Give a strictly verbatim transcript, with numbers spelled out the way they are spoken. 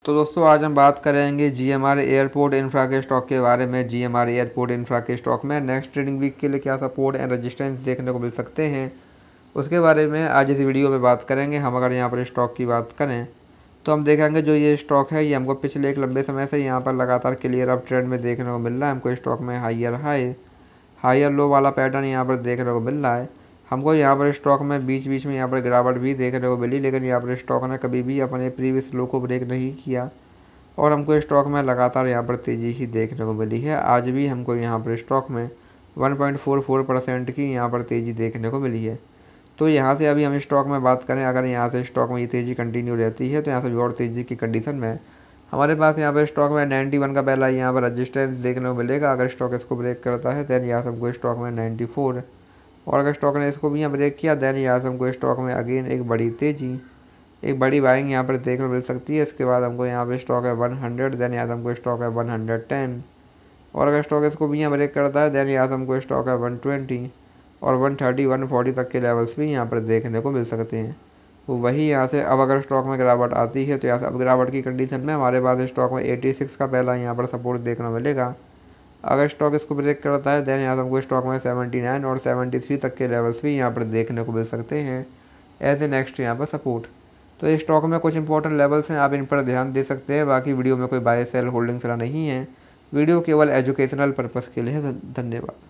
तो दोस्तों आज हम बात करेंगे जीएमआर एयरपोर्ट इंफ्रा के स्टॉक के बारे में। जीएमआर एयरपोर्ट इंफ्रा के स्टॉक में नेक्स्ट ट्रेडिंग वीक के लिए क्या सपोर्ट एंड रेजिस्टेंस देखने को मिल सकते हैं, उसके बारे में आज इस वीडियो में बात करेंगे। हम अगर यहाँ पर स्टॉक की बात करें तो हम देखेंगे जो ये स्टॉक है ये हमको पिछले एक लंबे समय से यहाँ पर लगातार क्लियर अप ट्रेंड में देखने को मिल रहा है। हमको स्टॉक में हाइयर हाई हाइयर लो वाला पैटर्न यहाँ पर देखने को मिल रहा है। हमको यहाँ पर स्टॉक में बीच बीच में यहाँ पर गिरावट भी देखने को मिली, लेकिन यहाँ पर स्टॉक ने कभी भी अपने प्रीवियस लो को ब्रेक नहीं किया और हमको स्टॉक में लगातार यहाँ पर तेज़ी ही देखने को मिली है। आज भी हमको यहाँ पर स्टॉक में one point four four percent की यहाँ पर तेज़ी देखने को मिली है। तो यहाँ से अभी हम स्टॉक में बात करें, अगर यहाँ से स्टॉक में ये तेज़ी कंटिन्यू रहती है तो यहाँ से भी और तेज़ी की कंडीशन में हमारे पास यहाँ पर स्टॉक में नाइन्टी वन का पहला यहाँ पर रजिस्टेंस देखने को मिलेगा। अगर स्टॉक इसको ब्रेक करता है दैन यहाँ से हमको स्टॉक में नाइन्टी फोर, और अगर स्टॉक ने इसको भी यहाँ ब्रेक किया दैन यहाँ से हमको स्टॉक में अगेन एक बड़ी तेज़ी एक बड़ी बाइंग यहाँ पर देखने को मिल सकती है। इसके बाद हमको यहाँ पे स्टॉक है वन हंड्रेड, देन यहाँ से हमको स्टॉक है वन हंड्रेड टेन, और अगर स्टॉक इसको भी यहाँ ब्रेक करता है देन यहाँ से हमको स्टॉक है वन ट्वेंटी और वन थर्टी वन फोर्टी तक के लेवल्स भी यहाँ पर देखने को मिल सकते हैं। तो वही यहाँ से अब अगर स्टॉक में गिरावट आती है तो यहाँ से अब गिरावट की कंडीशन में हमारे पास स्टॉक में एटी सिक्स का पहला यहाँ पर सपोर्ट देखने को मिलेगा। अगर स्टॉक इसको ब्रेक करता है देन यहाँ से हमको स्टॉक में सेवेंटी नाइन और सेवेंटी थ्री तक के लेवल्स भी यहाँ पर देखने को मिल सकते हैं एज ए नेक्स्ट यहाँ पर सपोर्ट। तो इस स्टॉक में कुछ इंपॉर्टेंट लेवल्स हैं, आप इन पर ध्यान दे सकते हैं। बाकी वीडियो में कोई बाय सेल होल्डिंग सलाह नहीं है, वीडियो केवल एजुकेशनल पर्पज़ के लिए है। धन्यवाद।